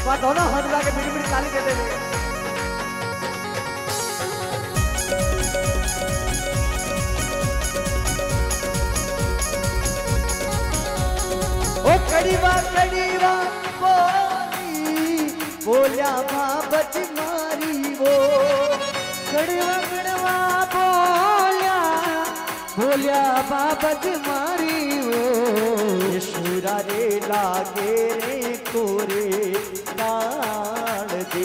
दोनों हाथ मिला के बीड़ी बीड़ी ताली देते हुए ओ कड़ीवा बोलिया बाबत मारी वो कड़वा बोलिया बाबत मारी वो शुरा रे लागे रे कोरे नाल दे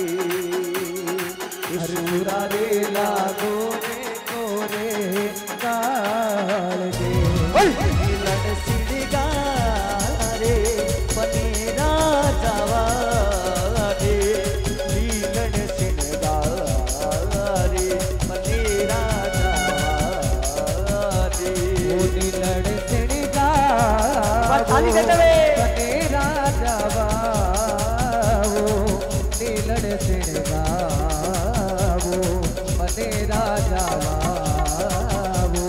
शुरा रे लागो रे कोरे नाल दे लड़ सिड़गा रे पनेरा जावा दे लीलन सिड़गा रे पनेरा जावा दे लड़ सिड़गा थाली देते हुए पनेरा जावा वो नीलड़ सिड़गा वो पनेरा जावा वो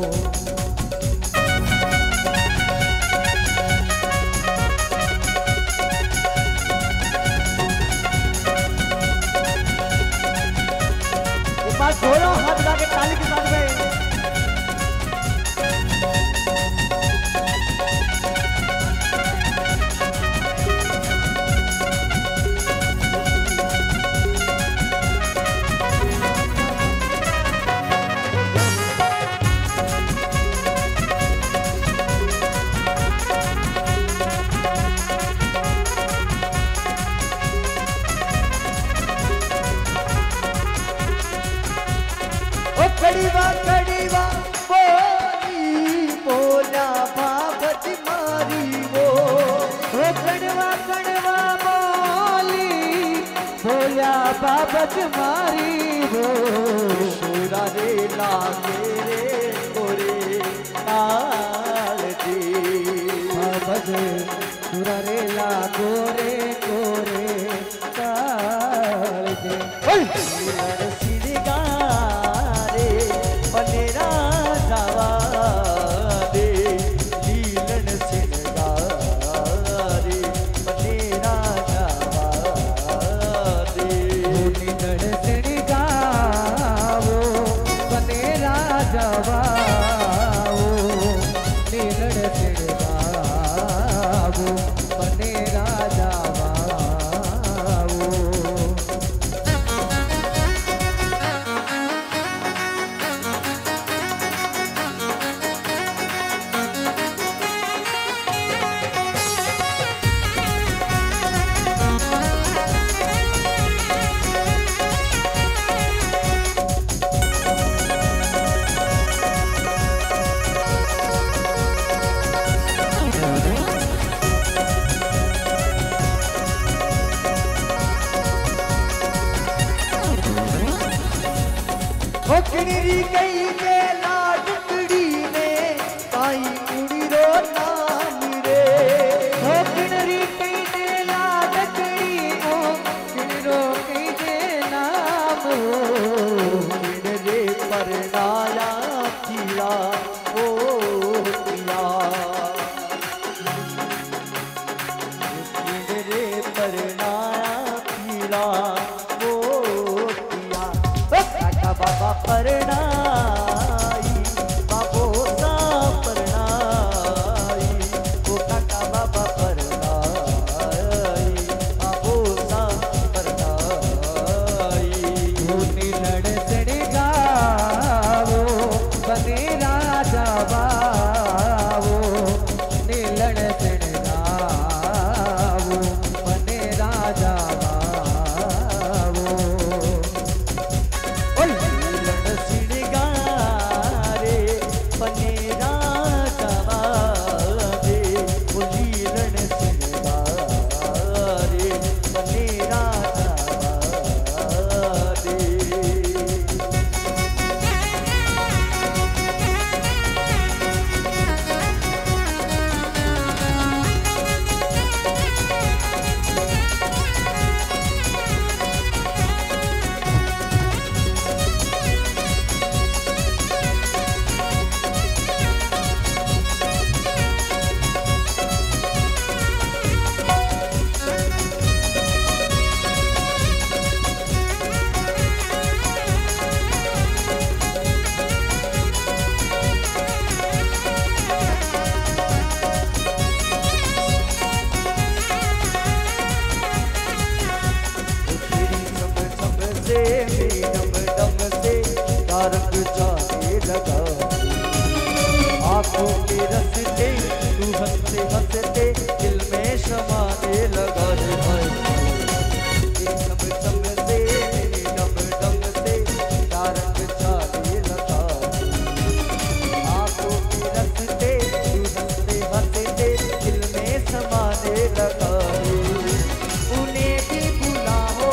दोनों हाथ लगा के ताली के साथ में कड़ीवा बोला बाबत मारी वो कड़वा बोलिया बाबत मारी वो शुरा रे लागे रे कोरे नाल दे बाबत शुरा रे लागो रे कोरे काल दे सिड़गा रे पनेरा जावा दे लीलन सिड़गा रे पनेरा जावा दे नीलड़ सिड़गा वो पनेरा जावा वो नीलड़ सिड़गा वो पनेरा जावा वो किणरी कई के लाडकड़ी ने काई कुड़ी रो नाम रे किणरी कई दे लाडकड़ी ओ किणरो कई दे नाम किणरे पर नाया किला ओ किया किणरे पर नाया किला ओ किया बाबा परनाई बाबो सा परनाई ओ काका बाबा परनाई बाबो सा परनाई नीलड़ सिड़गा वो पनेरा समाने लगा। आंखों के रस्ते तू हंसते हंसते दिल में समाने लगा रे भाई। एकदम दम से मेरी डम डम से तारक छाने लगा। आंखों के रस्ते तू हंसते हंसते दिल में समाने लगा। उन्हें भी बुलाओ,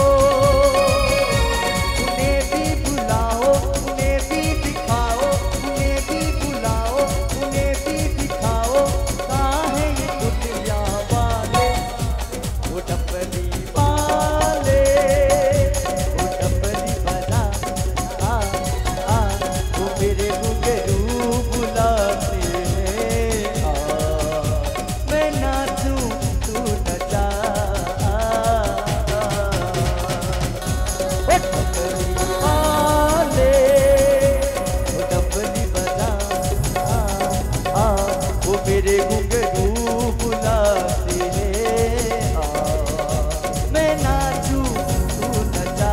उन्हें भी बुलाओ, उन्हें भी दिखाओ, उन्हें भी बुलाओ, उन्हें भी दिखाओ। कहाँ है ये दुनिया वाले, वो डपली वाले, वो डपली बजा आ, वो मेरे घुंघरू बुलाते हैं। मैं नाचूं तू नचा। वो डपली वाले, वो डपली बजा वो मेरे घुंघरू बुलाते हैं। मैं नाचूं तू नचा।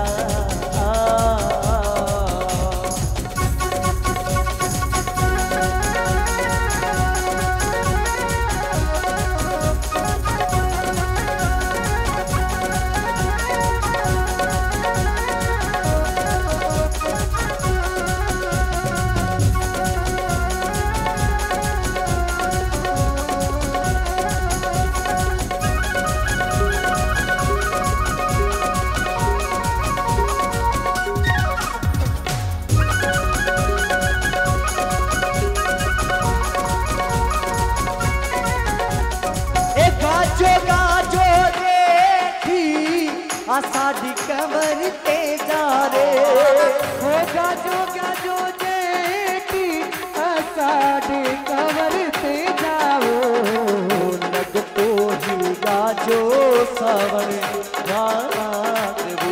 गाजो गाजो देखी आषाढ़ी कमर ते जा रे। हो गाजो गाजो देखी आषाढ़ी कमर ते जाओ। लग तो ही गाजो सावन रात वो।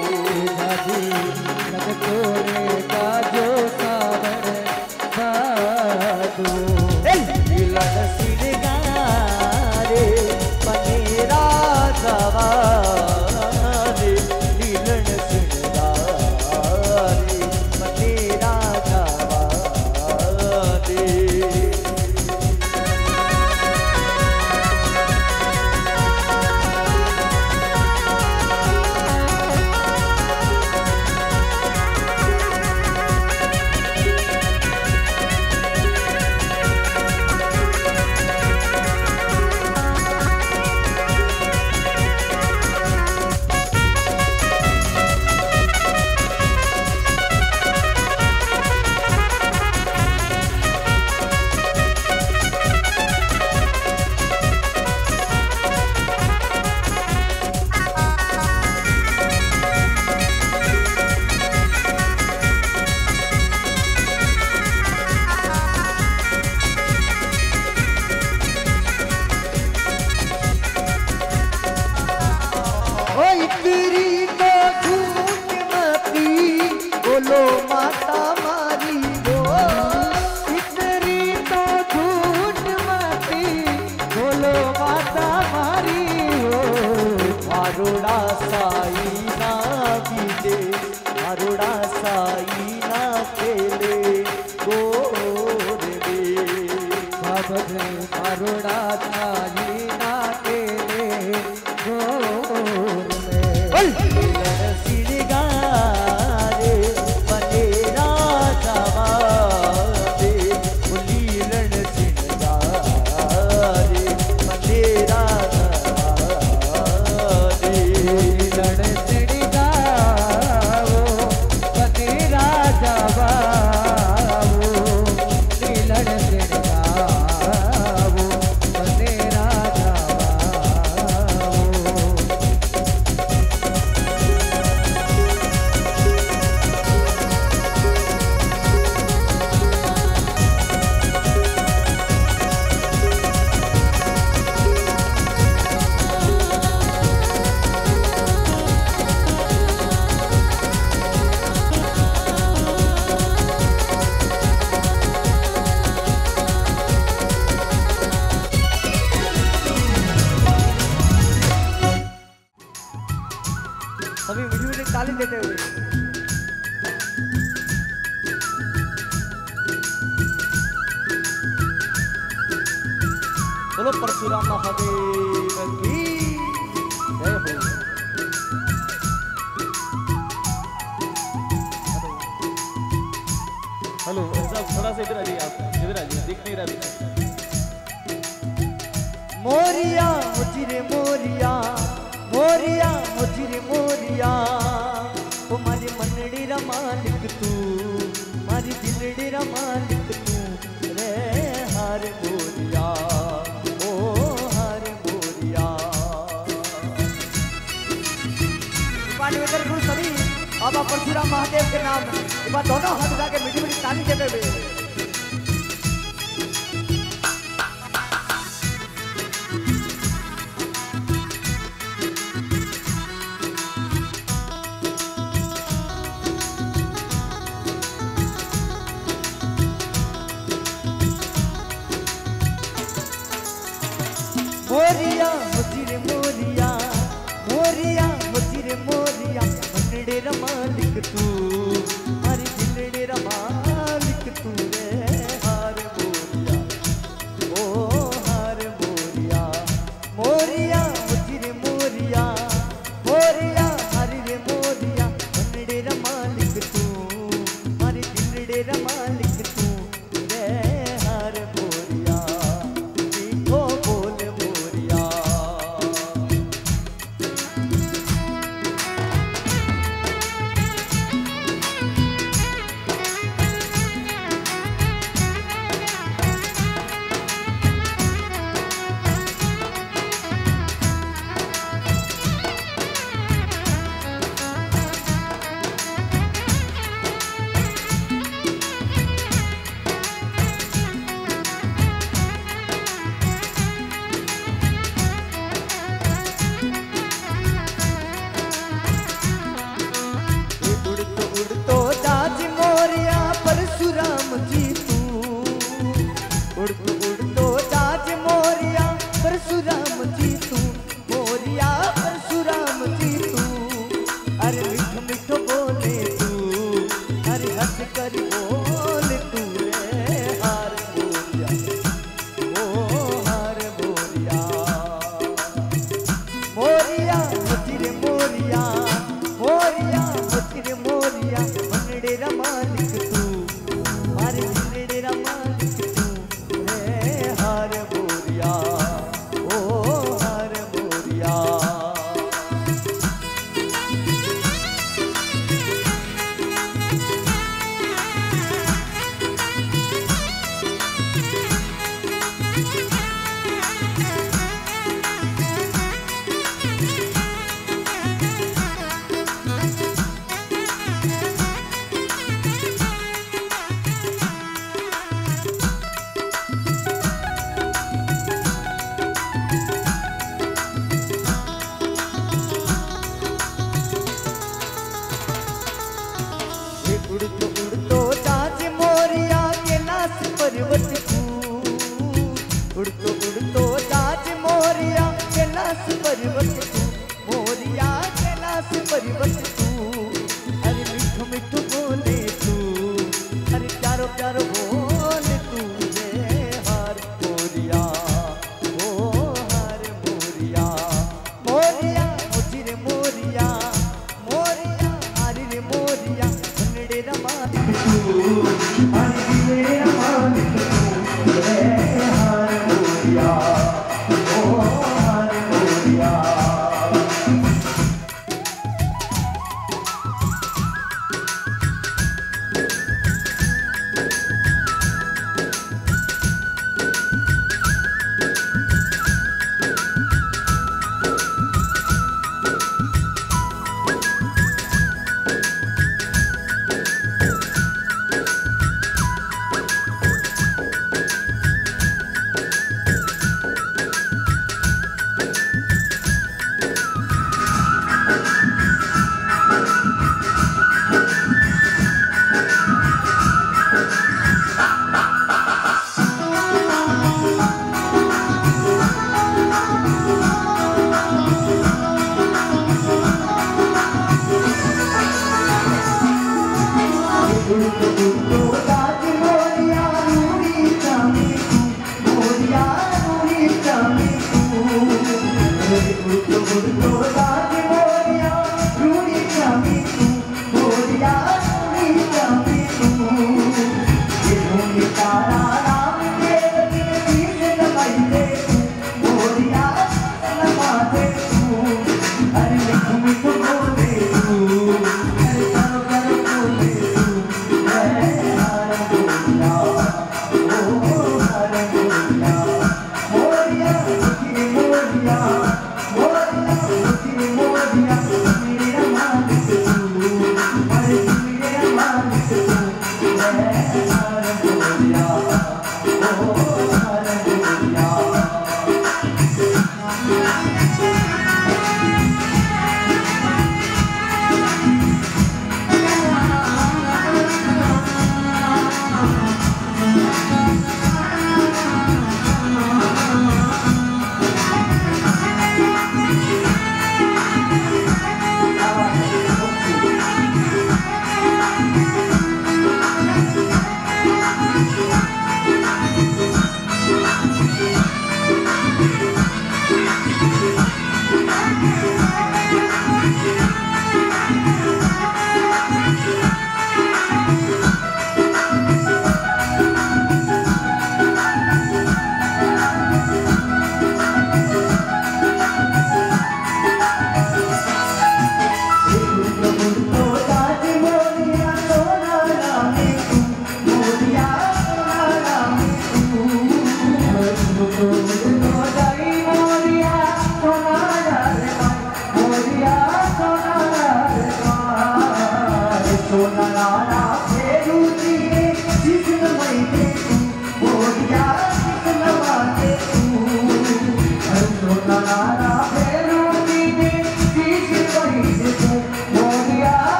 लग तो रे गाजो सावन बादो। मिलन सिरगारे पनेरा जवारे, मिलन सिरगारे पनेरा जवारे। बोलो परशुराम महादेव की जय हो। हेलो साहब थोड़ा सा इधर आ जाइए, आप इधर आ जाइए, दिख नहीं रहा पीछे। मोरिया मुझे मोरिया मोरिया मुझे मोरिया ओ मारी मनड़ी रा मालिक तू मारी दिलड़ी रा मालिक तू रे हार मोरिया ओ हार मोरिया। पानी में गुरु सभी बाबा परशुराम महादेव के नाम एक बार दोनों हाथ उठा के मीठी मीठी ताली देते हुए मोरिया मुझे मोरिया मोरिया मुझे मोरिया मनड़े रा मालिक तू मारी दिलड़े रा मालिक तू रे हार मोरिया ओ हार मोरिया। मोरिया मुझे मोरिया मोरिया हरी रे मोरिया मनड़े रा मालिक तू मारी दिलड़े रा मालिक तू रे हार मोरिया। मीठो बोल मोरिया उड़तो जाज मोरिया परशुराम जी तू उड़तो जाज मोरिया परशुराम जी तू मोरिया परशुराम जी तू अरे मिठो मिठो बोले तू अरे हंस कर बोले तू रे हार मोरिया ओ हार मोरिया। मोरिया मुझे मोरिया मोरिया मुझे मोरिया मनड़े रा मालिक तू मारे दिलड़े रा मालिक तू रे हार मोरिया ओ हार मोरिया। उड़तो जाज मोरिया कैलाश पर्वत तू उड़तो जाज मोरिया कैलाश पर्वत तू मोरिया कैलाश पर्वत तू अरे मिठो मिठो बोले तू अरे प्यारो प्यारो बोले तू रे हार मोरिया ओ हार मोरिया। मोरिया मुझे मोरिया मोरिया हरी रे मोरिया मनड़े रा मालिक तू हरी दिलड़े रा मालिक तू रे हार मोरिया ओ हार मोरिया।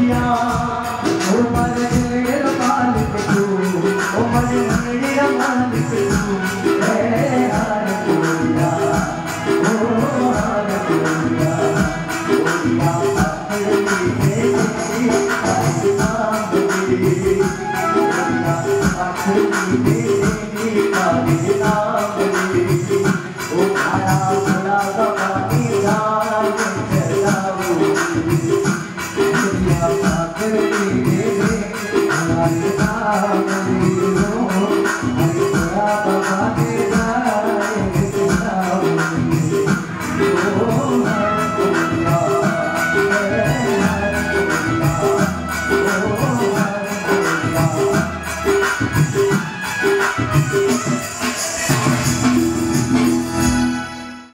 गोरिया ओ मरे मालिक तू ओ मरे मालिक तू ए हार गोरिया ओ हार गोरिया गोरिया